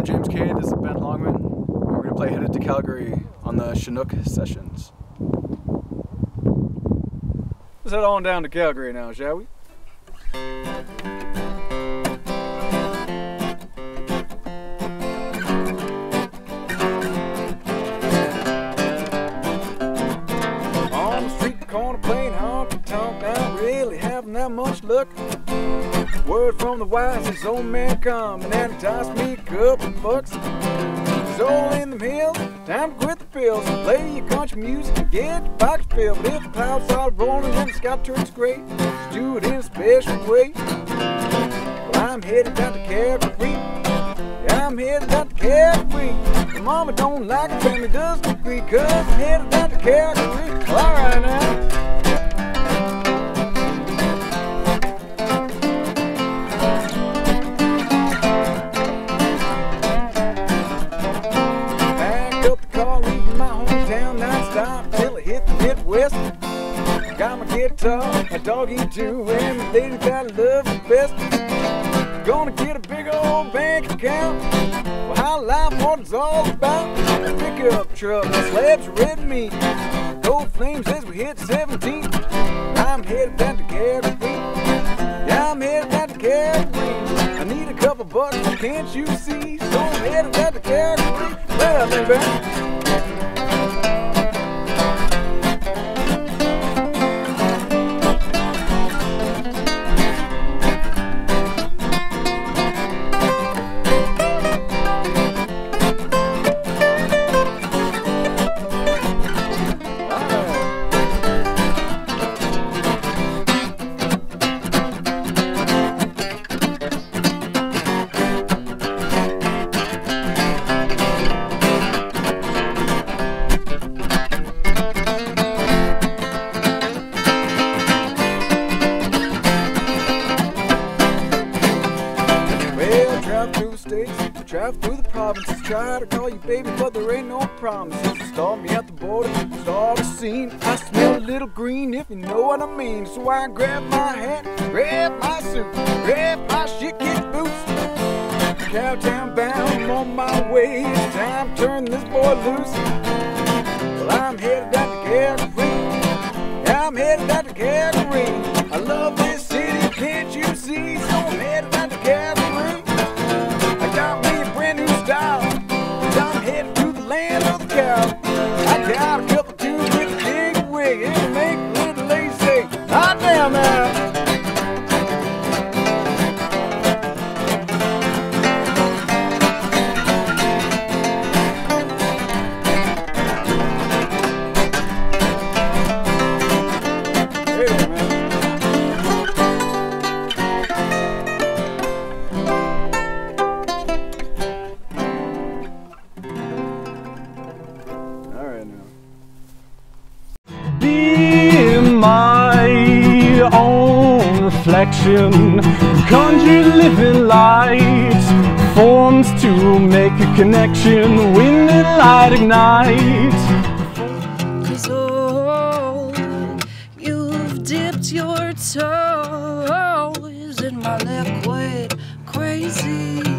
I'm James Kane, this is Ben Longman. We're going to play Headed to Calgary on the Chinook Sessions. Let's head on down to Calgary now, shall we? On the street corner playing honky tonk, not really having that much luck. Word from the wise, this old man coming and he tossed me a couple bucks. It's all in the hills, time to quit the pills, play your country music and get your pockets filled. But if the clouds start rolling and the sky turns gray, just do it in a special way. Well, I'm headed down to Calgary. Yeah, I'm headed down to Calgary. My mama don't like it, family doesn't agree, cause I'm headed down to Calgary. Well, alright now. West. Got my guitar, my doggy too, and my lady that I love the best. Gonna get a big old bank account. Well, how life, what it's all about. A pickup truck, slabs of red meat. Gold flames as we hit 17. I'm headed down to Calgary. Yeah, I'm headed down to Calgary. I need a couple bucks, can't you see? So I'm headed down to Calgary. Well, baby. Travel through the provinces, try to call you baby, but there ain't no promises. You stop me at the border, start a scene. I smell a little green, if you know what I mean. So I grab my hat, grab my suit, grab my shit-kick boots. Cowtown bound, I'm on my way. It's time to turn this boy loose. Well, I'm headed down to Calgary. Yeah, I'm headed down to Calgary. I love this city, can't you see? So I'm headed down to Calgary. Got me a brand new style. I'm headed to the land of the cow. I got a couple tunes with a big wig and make a little lady say, hot damn now. Be my own reflection, conjure living light, forms to make a connection, wind and light ignite. 'Cause oh, you've dipped your toes in my liquid crazy.